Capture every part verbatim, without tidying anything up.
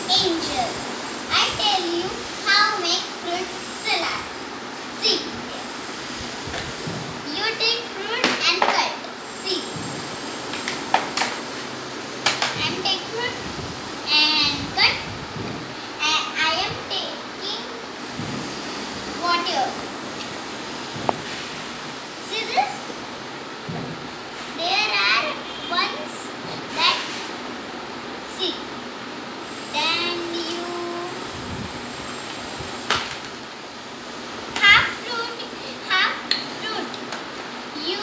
Angel. I tell you how make fruit salad. See. You take fruit and cut. See. And take fruit and cut. And I am taking water. See this? There are ones that see. Then you half fruit, half fruit. You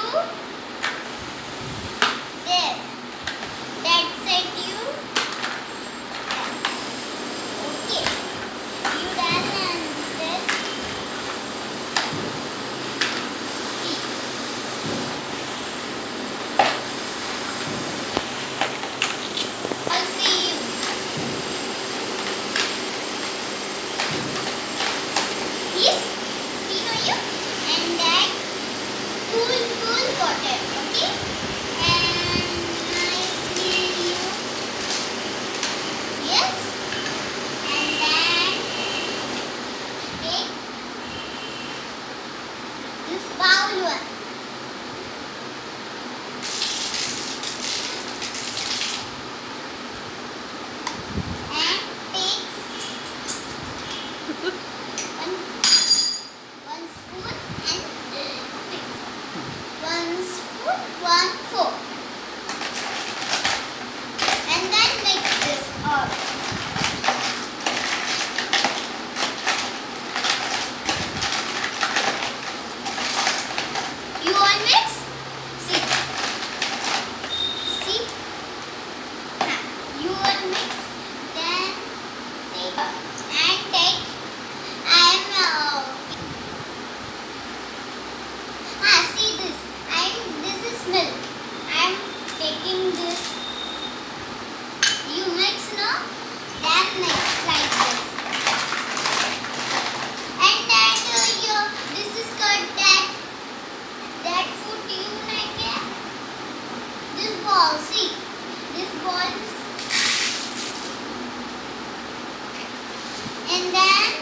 there. That's it. You okay. You done and then see. I'll see you. Yes, see you and that cool cool water, okay? And nice near you. Yes, and then take this bowl one. And take one One spoon and mix. One spoon, one fork. And then mix this all. You all mix? See. See? Huh. You all mix. Then take and take. I am uh, Ah, see this. I'm. This is milk. I'm taking this. You mix now. Then mix like this. And that uh, your this is cut that that food you like it. This ball. See this ball. And then